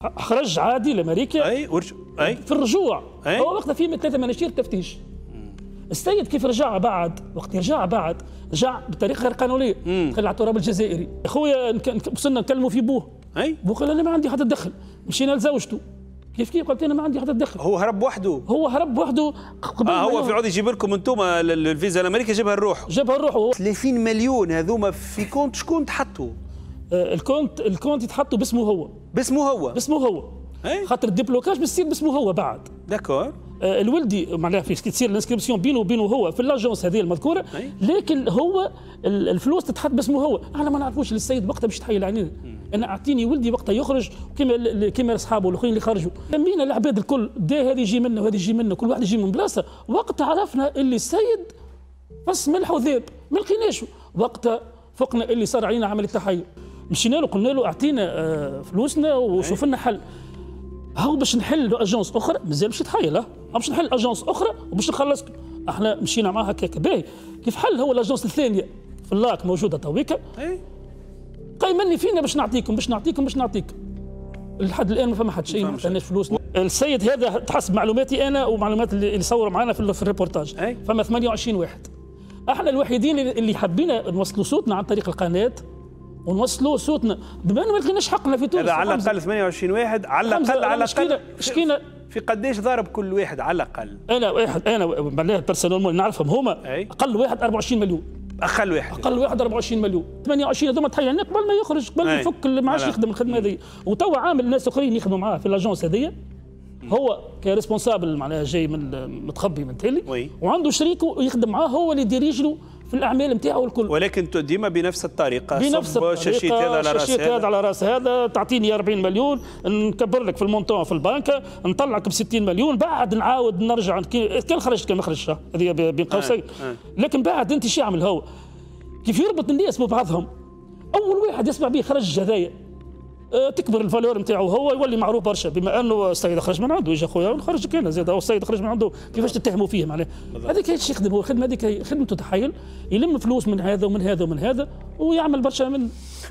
خرج عادي لامريكا. اي في الرجوع هو وقتها في 3 مناشير تفتيش. السيد كيف رجع بعد، وقت رجع بعد رجع بطريقه غير قانونيه، دخل على التراب الجزائري. اخويا وصلنا نكلموا في بوه. بوه قال انا ما عندي حتى دخل. مشينا لزوجته كيف قلت انا ما عندي حتى دخل. هو هرب وحده. قبل هو في عود يجيب لكم انتم الفيزا الامريكيه جابها لروحه. 30 مليون هذوما في كونت شكون تحطوا؟ الكونت يتحطوا باسمه هو. خاطر الديبلوكاج بتصير باسمه هو بعد. داكور. الولدي معناها في تصير الانسكريبسيون بينه وبينه هو في لاجونس هذه المذكوره، لكن هو الفلوس تتحط باسمه هو. احنا ما نعرفوش للسيد وقتها باش تحيل علينا. انا اعطيني ولدي وقتها يخرج كما اصحابه الاخرين اللي خرجوا، لمينا العباد الكل دا هذه يجي منه وهذه يجي منه، كل واحد يجي من بلاصه. وقتها عرفنا اللي السيد فص ملح وذاب ما لقيناش. وقتها فقنا اللي صار علينا عمليه تحيل. مشينا له قلنا له اعطينا فلوسنا وشوف لنا حل. هاو باش نحل اجونس اخرى مازال باش يتحايل. باش نحل اجونس اخرى وباش نخلص. احنا مشينا معاه هكاك باهي. كيف حل هو الاجونس الثانيه في اللاك موجوده تويكا. قايمني فينا باش نعطيكم. لحد الان ما فما حد شيء، ما عطيناش فلوس. السيد هذا تحسب معلوماتي انا ومعلومات اللي صوروا معنا في الريبورتاج. فما 28 واحد. احنا الوحيدين اللي حبينا نوصلوا صوتنا عن طريق القناه ونوصلوا صوتنا بما انه ما لقيناش حقنا في تونس. هذا على الاقل 28 واحد على الاقل شكينا في قداش ضارب كل واحد على الاقل؟ انا معناها بيرسونيلمون نعرفهم هما. اقل واحد 24 مليون. اقل واحد 24 مليون. 28 هذوما تحيلنا قبل ما يخرج، قبل ما يفك ما عادش يخدم الخدمه هذه. وتوا عامل ناس اخرين يخدموا معاه في الاجونس هذه. هو كريسبونسابل معناها جاي من متخبي من تالي، وعنده شريك يخدم معاه هو اللي يديريج له في الاعمال نتاعو الكل. ولكن ديما بنفس الطريقه. بنفس الطريقه. شاشيت هذا على راس هذا تعطيني 40 مليون نكبر لك في المونطون في البنك، نطلعك ب 60 مليون بعد نعاود نرجع كان خرجت كان ما خرجش هذه بين قوسين. لكن بعد انت شو يعمل هو؟ كيف يربط الناس ببعضهم. اول واحد يسمع به خرج هذايا تكبر الفالور نتاعو هو يولي معروف برشا، بما انه السيد خرج من عنده. يجي خويا نخرج كان زاد هو السيد خرج من عنده، كيفاش تتهموا فيه معناها؟ هذاك ايش يخدم هو؟ الخدمه هذيك خدمته تحيل، يلم فلوس من هذا ومن هذا ومن هذا ويعمل برشا من